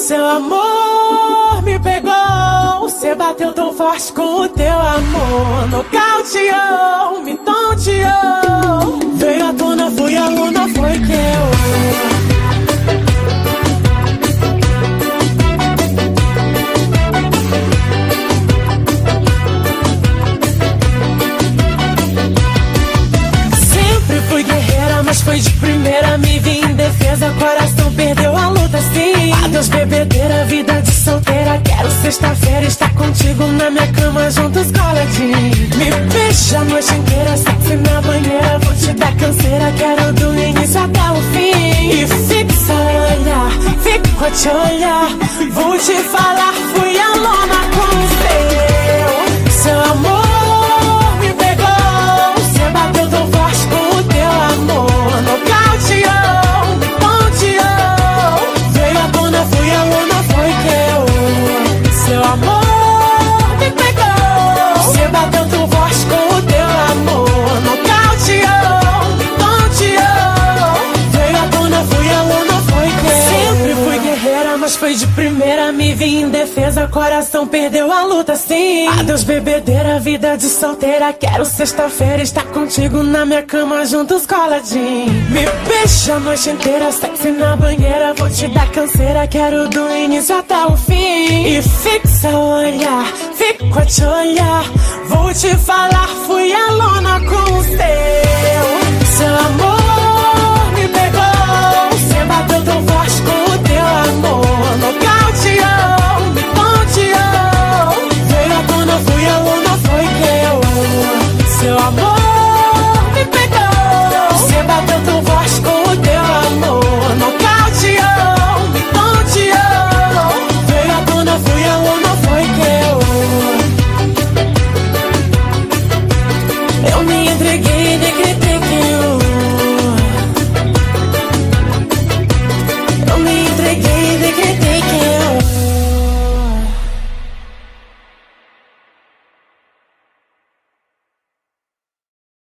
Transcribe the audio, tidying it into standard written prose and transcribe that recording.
Seu amor me pegou, cê bateu tão forte com o teu amor. Nocauteou, me tonteou. Veio à tona, fui aluna, foi que eu. Mas foi de primeira, me vi em defesa. Coração perdeu a luta, sim. Adeus bebedeira, vida de solteira. Quero sexta-feira estar contigo na minha cama, juntos coladinho. Me beija a noite inteira, sexy na banheira. Vou te dar canseira, quero do início até o fim. E fixa o olhar, fico a te olhar. Vou te falar, fui a lona com o seu amor. Nocauteou, me tonteou. Veio à tona, fui a luna, foi que eu. Seu amor me pegou, cê bateu tão forte com o teu amor. Nocauteou, me tonteou. Veio à tona, fui a luna, foi que eu. Sempre fui guerreira, mas foi de primeira, me vi em defesa. Coração perdeu a luta, sim. Adeus bebedeira, vida de solteira. Quero sexta-feira estar contigo na minha cama, juntos coladinho. Me beija a noite inteira, sexy na banheira. Vou te dar canseira, quero do início até o fim. E fixa o olhar, fico a te olhar. Vou te falar, fui a lona com o seu.